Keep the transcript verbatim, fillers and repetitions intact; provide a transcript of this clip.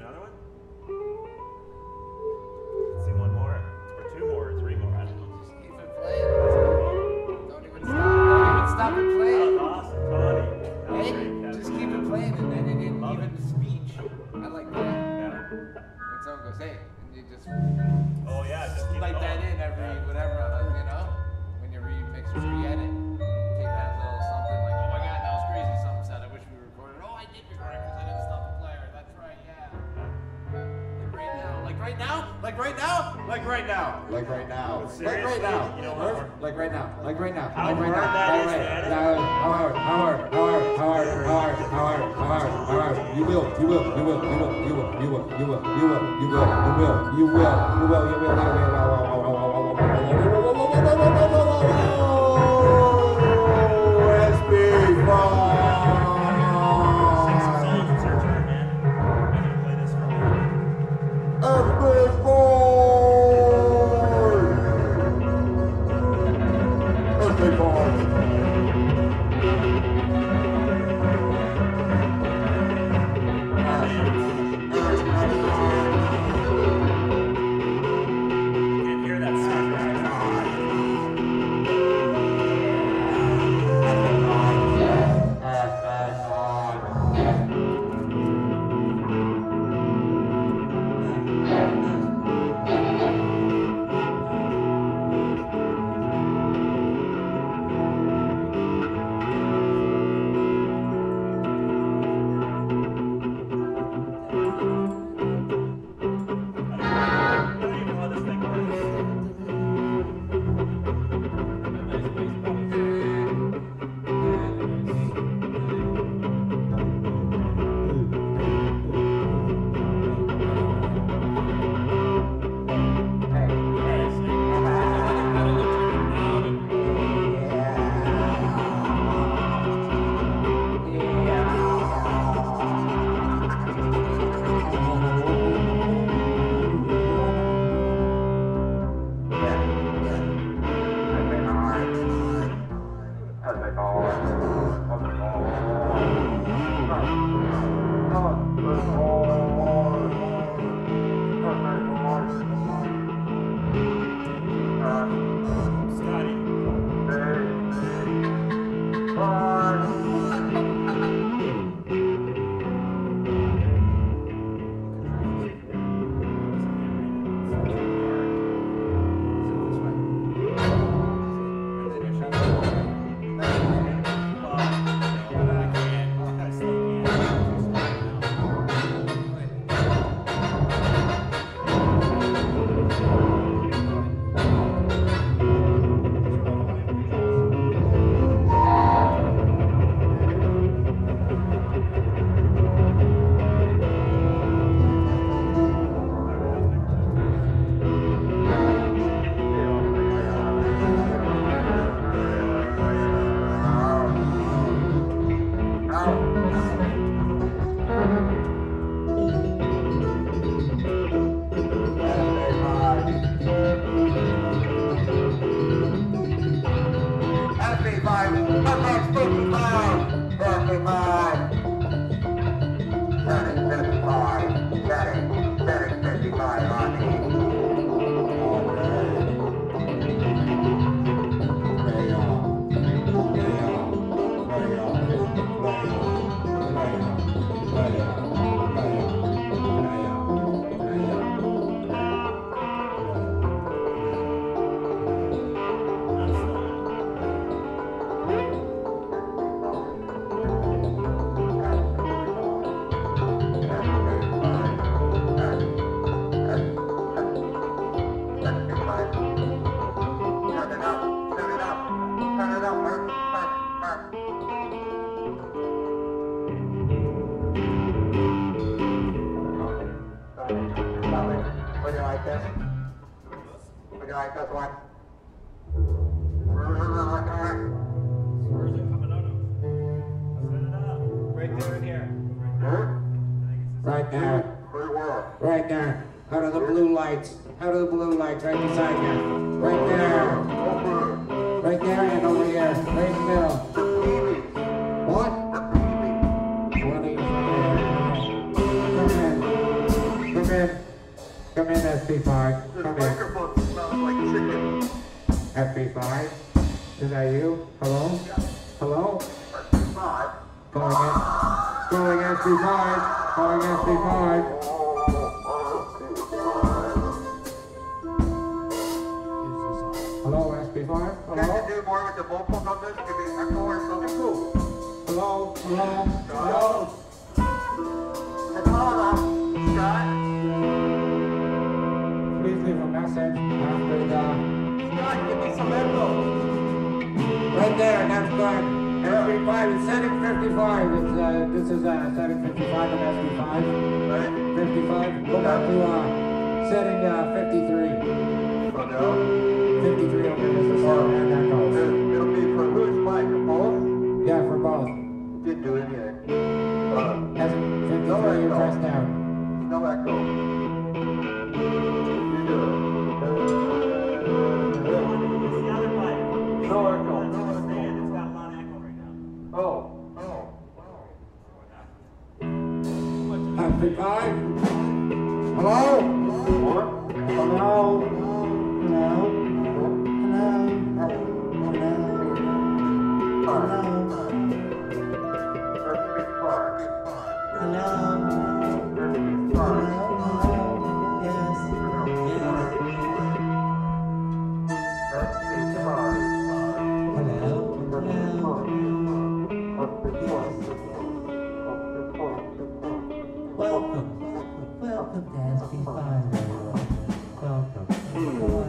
another one? Let's see one more. Or two more, or three more. I don't know. Just keep it playing. Don't even stop. Don't even stop it playing. That was awesome, Tony. That was Hey, great, just keep it playing, and then it didn't Love even it. speech. I like that. Yeah. When someone goes, hey, and you just Oh yeah, just keep like going. that in every Yeah. whatever, uh, you know, when you remix or re-edit, take that little something like, oh my god, that was crazy, something said, I wish we recorded. Oh, I did record it because I didn't stop the player. That's right, yeah. Like right now, like right now, like right now, like right now, like right now, like right now, you know what? like right now, like right now, How like right hard now, that like is right to edit. now, hard, hard, hard, hard, hard, hard, hard, hard. You will, you will, you will, you will, you will, you will, you will, you will, you will, you will, you will, you will, you will, you will, you will. S B Sing some songs and search for it, man. I'm gonna play this for a while. Can't hear that sound. I don't even know how this thing works. Scotty. Would you like this? Would you like this one? Where's it coming out of? Set it up. Right there and here. Right there. Right there. Out of the blue lights. Out of the blue lights right beside you. Right there. Right there and over here. Right in the middle. What? What are you saying? Come in. Come in, S B five. This Come in. microphone smells like chicken. S B five. Is that you? Hello? Hello? S B five. Calling in. Calling S B five. Calling S B five. Hello, S B five? Can Hello? you do more with the vocals on this? Give me an echo or something cool. Hello? Hello? Hello? Hello, Scott. Please leave a message after the... Scott, give me some echo. Right there, that's good. S B five is setting fifty-five. It's, uh, this is uh, setting fifty-five on S B five. Right? fifty-five. Go back to uh, setting uh, fifty-three. So now, fifty-three over this is uh, and that goes. it'll be for whose mic? For both? Yeah, for both. Didn't do anything. Uh, That's fifty-three, you're pressed down. no echo. You do It's the other mic. No echo. It's on the stand, it's got one echo right now. it. Oh. Oh. S B five? Hello? What? Hello? Hello? Welcome. Welcome to S B five, everyone. Welcome.